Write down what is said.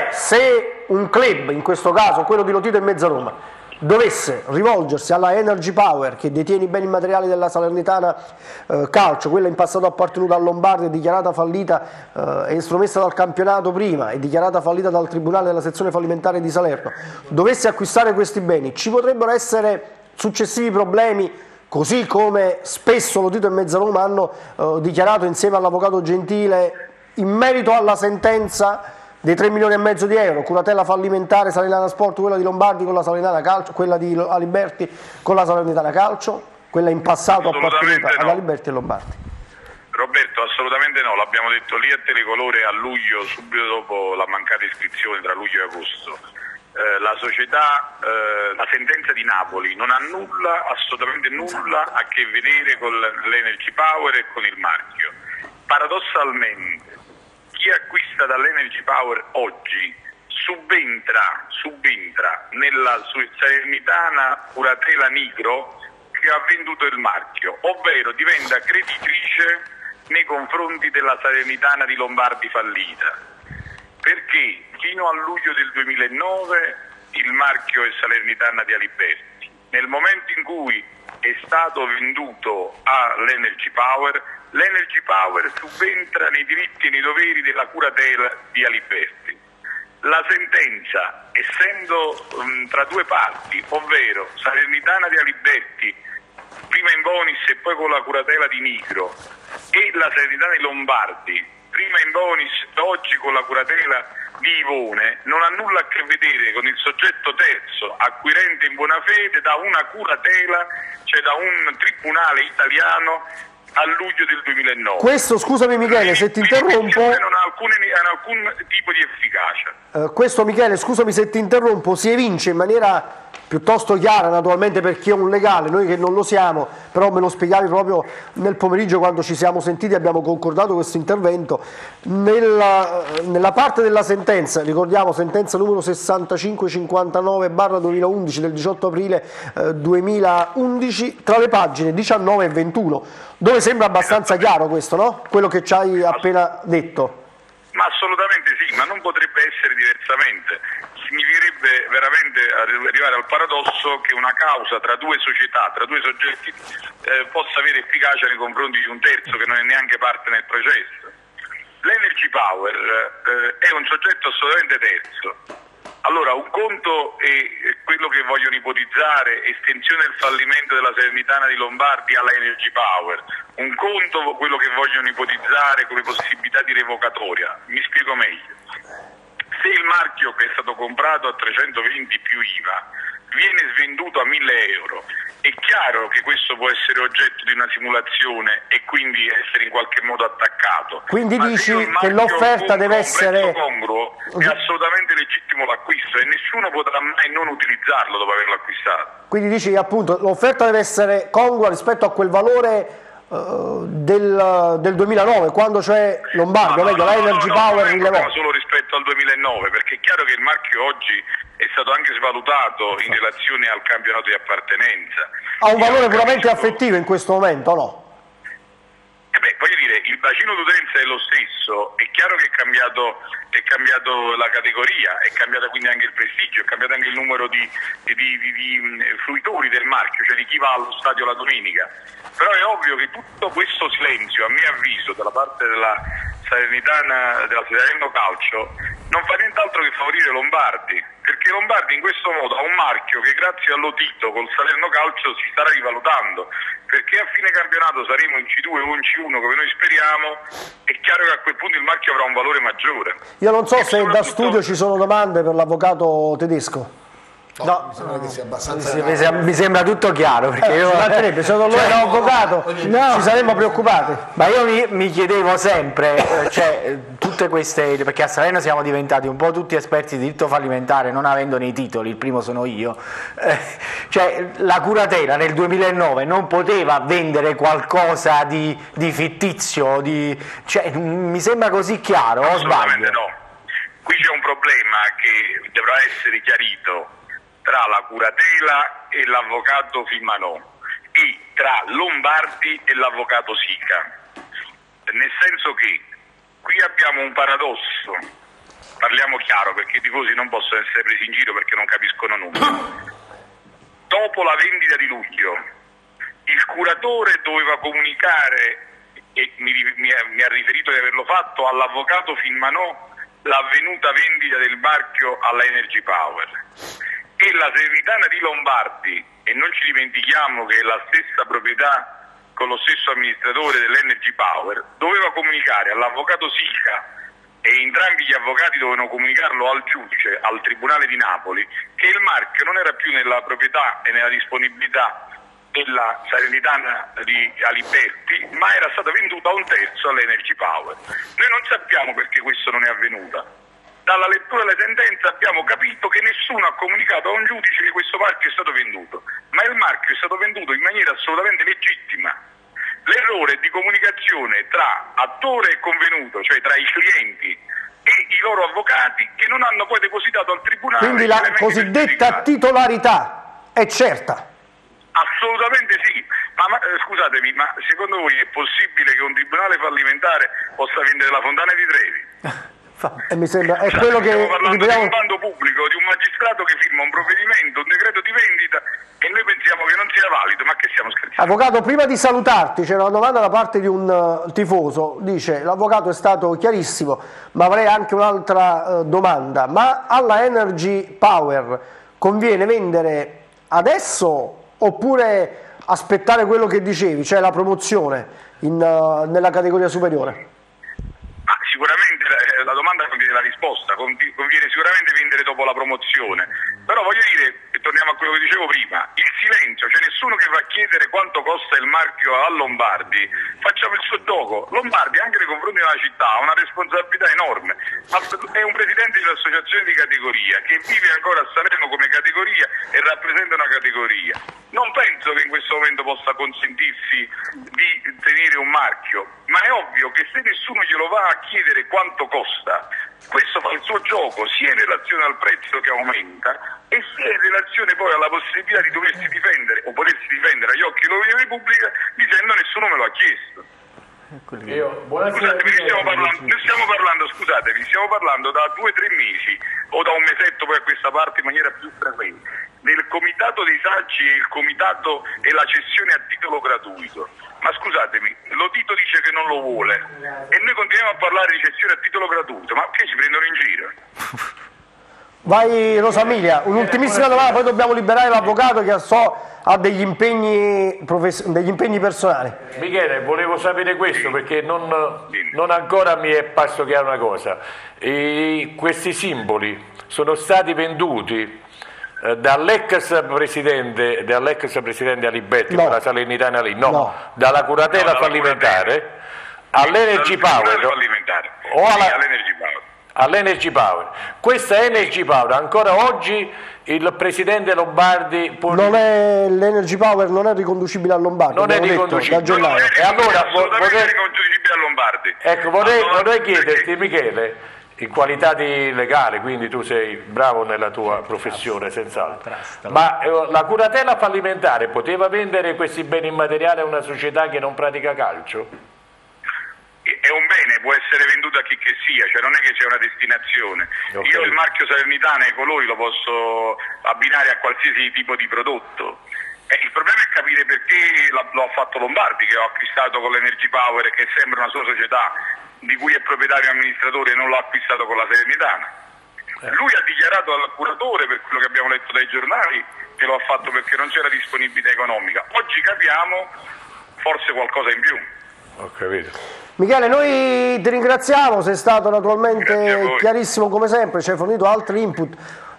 se un club, in questo caso quello di Lotito e Mezzaroma, dovesse rivolgersi alla Energy Power, che detiene i beni immateriali della Salernitana Calcio, quella in passato appartenuta al Lombardi, dichiarata fallita e estromessa dal campionato prima e dichiarata fallita dal Tribunale della sezione fallimentare di Salerno, dovesse acquistare questi beni, ci potrebbero essere successivi problemi, così come spesso Lotito e Mezzaroma hanno dichiarato insieme all'avvocato Gentile in merito alla sentenza dei 3 milioni e mezzo di euro, curatela fallimentare Salernitana Sport, quella di Lombardi con la Salernitana Calcio, quella di Aliberti con la Salernitana Calcio, quella in passato appartenuta ad Aliberti e Lombardi. Roberto, assolutamente no, l'abbiamo detto lì a Telecolore a luglio, subito dopo la mancata iscrizione tra luglio e agosto. La società, la sentenza di Napoli non ha nulla, assolutamente nulla a che vedere con l'Energy Power e con il marchio. Paradossalmente, chi acquista dall'Energy Power oggi subentra nella Salernitana Curatela Nigro che ha venduto il marchio, ovvero diventa creditrice nei confronti della Salernitana di Lombardi fallita, perché fino a luglio del 2009 il marchio è Salernitana di Aliberti. Nel momento in cui è stato venduto all'Energy Power, l'Energy Power subentra nei diritti e nei doveri della curatela di Aliberti. La sentenza, essendo tra due parti, ovvero Salernitana di Aliberti, prima in bonis e poi con la curatela di Nigro, e la Salernitana di Lombardi, prima in bonis e oggi con la curatela di Ivone, non ha nulla a che vedere con il soggetto terzo acquirente in buona fede da una curatela, cioè da un tribunale italiano a luglio del 2009. Questo, scusami Michele, se ti interrompo, non ha alcun tipo di efficacia. Questo Michele, scusami se ti interrompo, si evince in maniera piuttosto chiara, naturalmente per chi è un legale, noi che non lo siamo, però me lo spiegavi proprio nel pomeriggio quando ci siamo sentiti e abbiamo concordato questo intervento, nella parte della sentenza, ricordiamo sentenza numero 6559/2011 del 18 aprile 2011, tra le pagine 19 e 21, dove sembra abbastanza chiaro questo, no? Quello che ci hai appena detto. Ma assolutamente sì, ma non potrebbe essere diversamente. Significherebbe veramente arrivare al paradosso che una causa tra due società, tra due soggetti, possa avere efficacia nei confronti di un terzo che non è neanche parte nel processo. L'Energy Power è un soggetto assolutamente terzo. Allora, un conto è quello che vogliono ipotizzare, estensione del fallimento della Salernitana di Lombardi alla Energy Power, un conto quello che vogliono ipotizzare come possibilità di revocatoria. Mi spiego meglio. Se il marchio che è stato comprato a 320 più IVA viene svenduto a 1.000 euro, è chiaro che questo può essere oggetto di una simulazione e quindi essere in qualche modo attaccato. Quindi dici che l'offerta deve essere congruo, è assolutamente legittimo l'acquisto e nessuno potrà mai non utilizzarlo dopo averlo acquistato. Quindi dici appunto l'offerta deve essere congrua rispetto a quel valore del 2009, quando cioè Lombardi, meglio la Energy Power rilevò. Solo rispetto al 2009, perché è chiaro che il marchio oggi è stato anche svalutato in relazione al campionato di appartenenza. Ha un valore puramente affettivo in questo momento, no? Voglio dire, il bacino d'utenza è lo stesso, è chiaro che è cambiato la categoria, è cambiato quindi anche il prestigio, è cambiato anche il numero di fruitori del marchio, cioè di chi va allo stadio la domenica. Però è ovvio che tutto questo silenzio, a mio avviso, dalla parte della Salernitana, della Salerno Calcio, non fa nient'altro che favorire Lombardi, perché Lombardi in questo modo ha un marchio che grazie allo Tito col Salerno Calcio si starà rivalutando, perché a fine campionato saremo in C2 o in C1 come noi speriamo, è chiaro che a quel punto il marchio avrà un valore maggiore. Io non so se da studio ci sono domande per l'avvocato Tedesco. No, mi sembra che sia abbastanza mi sembra tutto chiaro, perché io se non lo era avvocato ci saremmo preoccupati. Ma io mi chiedevo sempre, cioè tutte queste, perché a Salerno siamo diventati un po' tutti esperti di diritto fallimentare non avendo nei titoli, il primo sono io, cioè la curatela nel 2009 non poteva vendere qualcosa di fittizio, cioè, mi sembra così chiaro, o sbaglio? No, qui c'è un problema che dovrà essere chiarito tra la curatela e l'avvocato Fimanò e tra Lombardi e l'avvocato Sica, nel senso che qui abbiamo un paradosso. parliamo chiaro perché i tifosi non possono essere presi in giro perché non capiscono nulla. Dopo la vendita di luglio, il curatore doveva comunicare, e mi ha riferito di averlo fatto, all'avvocato Filmanò l'avvenuta vendita del marchio alla Energy Power. E la Salernitana di Lombardi, e non ci dimentichiamo che è la stessa proprietà con lo stesso amministratore dell'Energy Power, doveva comunicare all'avvocato Silca, e entrambi gli avvocati dovevano comunicarlo al giudice, al Tribunale di Napoli, che il marchio non era più nella proprietà e nella disponibilità della Salernitana di Aliberti, ma era stato venduto a un terzo all'Energy Power. Noi non sappiamo perché questo non è avvenuto. Dalla lettura della sentenza abbiamo capito che nessuno ha comunicato a un giudice che questo marchio è stato venduto, ma il marchio è stato venduto in maniera assolutamente legittima. L'errore di comunicazione tra attore e convenuto, cioè tra i clienti e i loro avvocati, che non hanno poi depositato al tribunale. Quindi la cosiddetta titolarità è certa? Assolutamente sì, ma scusatemi, ma secondo voi è possibile che un tribunale fallimentare possa vendere la Fontana di Trevi? Mi sembra, è quello che stiamo parlando di un bando pubblico, di un magistrato che firma un provvedimento, un decreto di vendita, e noi pensiamo che non sia valido. Ma che stiamo scherzando? Avvocato, prima di salutarti c'era una domanda da parte di un tifoso, dice: l'avvocato è stato chiarissimo, ma avrei anche un'altra domanda, ma alla Energy Power conviene vendere adesso oppure aspettare quello che dicevi, cioè la promozione nella categoria superiore? Sicuramente la domanda contiene la risposta, conviene sicuramente vendere dopo la promozione, però voglio dire, e torniamo a quello che dicevo prima, il silenzio, c'è nessuno che va a chiedere quanto costa il marchio a Lombardi, facciamo il suo gioco. Lombardi anche nei confronti della città ha una responsabilità enorme, è un presidente di un'associazione di categoria che vive ancora a Salerno come categoria e rappresenta una categoria. Non penso che in questo momento possa consentirsi di tenere un marchio, ma è ovvio che se nessuno glielo va a chiedere quanto costa, questo fa il suo gioco sia in relazione al prezzo che aumenta e sia in relazione poi alla possibilità di doversi difendere o potersi difendere agli occhi dell'opinione pubblica dicendo nessuno me lo ha chiesto. Scusatemi, stiamo parlando da 2 o 3 mesi o da un mesetto poi a questa parte in maniera più frequente del comitato dei saggi e il comitato e la cessione a titolo gratuito. Ma scusatemi, lo Tito dice che non lo vuole e noi continuiamo a parlare di cessione a titolo gratuito, ma che ci prendono in giro? Vai Rosamilia, un'ultimissima domanda, poi dobbiamo liberare l'avvocato che ha degli impegni personali. Michele, volevo sapere questo perché non ancora mi è parso chiaro una cosa. Questi simboli sono stati venduti dall'ex presidente Aliberti, no, della Salernitana lì, no, dalla curatela fallimentare all'Energy Power o all'Energy Power. Questa Energy Power ancora oggi il presidente Lombardi l'Energy Power non è riconducibile a Lombardi, non è riconducibile, da gennaio. E allora riconducibile a Lombardi. Ecco, vorrei chiederti, Michele, in qualità di legale, quindi tu sei bravo nella tua professione senz'altro, ma la curatela fallimentare poteva vendere questi beni immateriali a una società che non pratica calcio? È un bene, può essere venduto a chi che sia, cioè non è che c'è una destinazione. Okay. Io il marchio Salernitana e i colori lo posso abbinare a qualsiasi tipo di prodotto. Il problema è capire perché lo ha fatto Lombardi, che ho acquistato con l'Energy Power e che sembra una sua società di cui è proprietario e amministratore, e non l'ho acquistato con la Salernitana. Lui ha dichiarato al curatore, per quello che abbiamo letto dai giornali, che lo ha fatto perché non c'era disponibilità economica. Oggi capiamo forse qualcosa in più. Ho capito. Michele, noi ti ringraziamo, sei stato naturalmente chiarissimo come sempre, ci hai fornito altri input